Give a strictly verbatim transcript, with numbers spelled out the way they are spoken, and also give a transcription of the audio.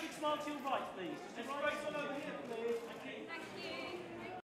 big smile to your right, please. Just Straight on over here, please. Thank you. Thank you.